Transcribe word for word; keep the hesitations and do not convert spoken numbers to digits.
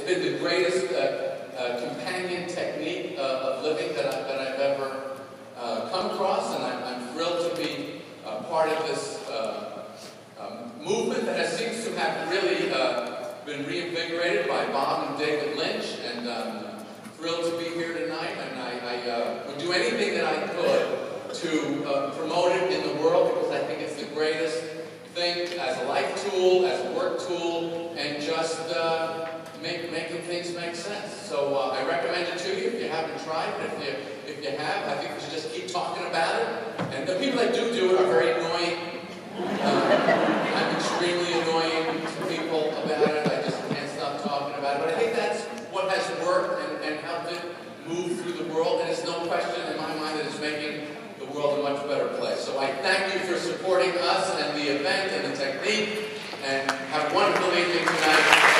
been the greatest uh, uh, companion technique uh, of living that, I, that I've ever uh, come across, and I'm, I'm thrilled to be uh, part of this uh, um, movement that has, seems to have really uh, been reinvigorated by Bob and David Lynch, and um, thrilled to be here tonight, and I, I uh, would do anything that I could to uh, promote it in the world, because I think it's the greatest thing as a life tool, as a work tool, and just uh, make, making things make sense. So uh, I recommend it to you if you haven't tried it. If you, if you have, I think we should just keep talking about it. And the people that do do it are very annoying. Uh, I'm extremely annoying to people about it. I just can't stop talking about it. But I think that's what has worked and, and helped it move through the world. And it's no question in my mind that it's making the world a much better place. So I thank you for supporting us and the event and the technique. And have a wonderful evening tonight.